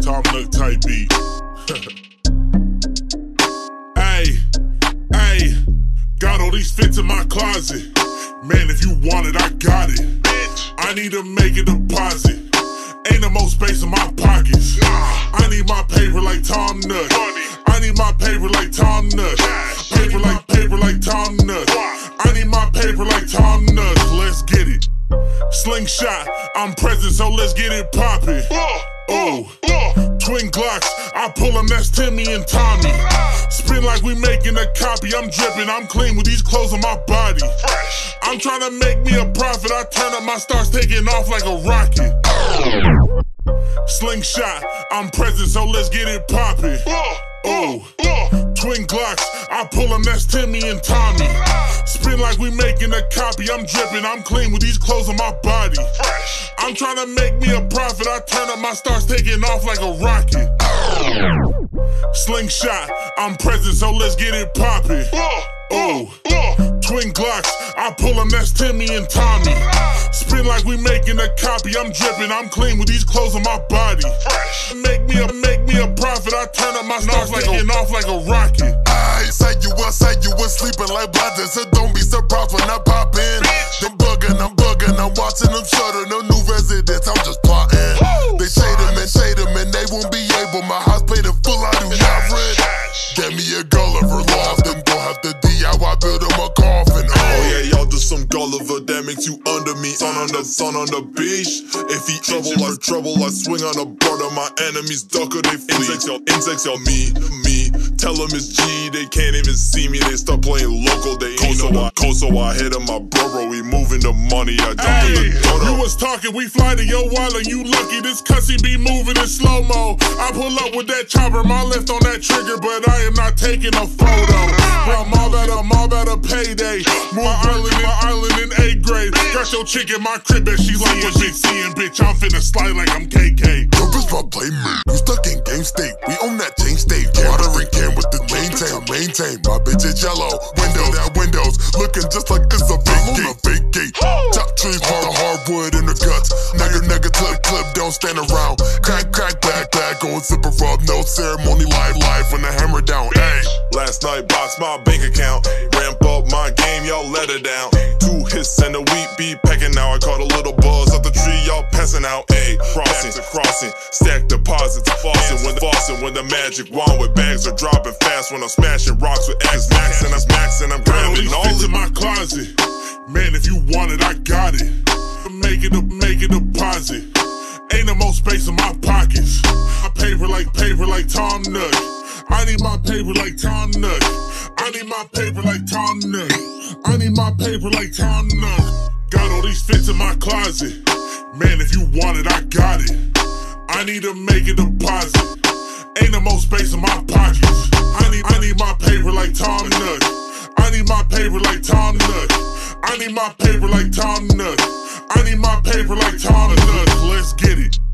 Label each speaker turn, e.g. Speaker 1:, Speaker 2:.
Speaker 1: Tom Nook type beat. Hey, got all these fits in my closet. Man, if you want it, I got it. I need to make a deposit. Ain't no more space in my pockets. I need my paper like Tom Nook. I need my paper like Tom Nook. Paper like Tom Nook. I need my paper like Tom Nook. Let's get it. Slingshot, I'm present, so let's get it poppin'. Oh, twin Glocks, I pull them, that's Timmy and Tommy. Spin like we making a copy, I'm drippin', I'm clean with these clothes on my body. I'm tryna make me a profit, I turn up my stars taking off like a rocket. Slingshot, I'm present, so let's get it poppin'. Oh, twin Glocks, I pull them, that's Timmy and Tommy. Spin like we making a copy, I'm drippin', I'm clean with these clothes on my body. I'm tryna make me a profit, I turn up my stars taking off like a rocket. Slingshot, I'm present, so let's get it poppin'. Oh, twin Glocks, I pull them, that's Timmy and Tommy. Spin like we making a copy, I'm drippin', I'm clean with these clothes on my body. Make me a profit, I turn up my stars taking off like a rocket.
Speaker 2: I say you was sleeping like blinders, so don't be surprised when I pop in. I'm bugging, I'm watching them shutter, no new residents, I'm just plotting. They shade them, and they won't be able. My house paid in full, I do not rent. Get me a Gulliver loft, them gon' have to DIY, build them a coffin.
Speaker 3: Oh yeah, y'all do some Gulliver, that makes you under me. Sun on the beach. If he trouble, I swing on the board of my enemies, duck or they flee. Insects, y'all me. Tell them it's G, they can't even see me. They start playing local, they ain't so I hit him, my bro, we moving the money. I jump in the dodo.
Speaker 1: You was talking, we fly to your wallet, you lucky. This cussy be moving in slow-mo. I pull up with that chopper, my left on that trigger, but I am not taking a photo. I'm all about a payday. Move my island in 8th grade. Got your chick in my crib and she like what she seeing, bitch. I'm finna slide like I'm KK.
Speaker 2: Yo, bitch, my playmate. You stuck in game state, we own that chain state. Watering can with the maintain. My bitch is yellow. Windows, looking just like it's a fake gate. Top trees with the hardwood in the guts. Nigga clip, don't stand around. Crack, back, going zipper rub. No ceremony, live when the hammer down. Ay.
Speaker 3: Last night boxed my bank account. Ramp up my game, y'all let it down. 2 hits and the wheat be pecking now. I caught a little buzz up the tree, y'all passing out. Ayy, crossing, stack deposits, flossing when the magic wand with bags are dropping fast. When I'm smashing rocks with X Max and I'm grabbing all
Speaker 1: fits in my closet. Man, if you want it, I got it. Make a deposit. Ain't no more space in my pockets. I paper like Tom Nook. I need my paper like Tom Nook. I need my paper like Tom Nook. I need my paper like Tom Nook. Got all these fits in my closet. Man, if you want it, I got it. I need to make a deposit. Ain't no more space in my pockets. I need my paper like Tom Nook. I need my paper like Tom Nook. I need my paper like Tom Nook. I need my paper like Tom Nook. Let's get it.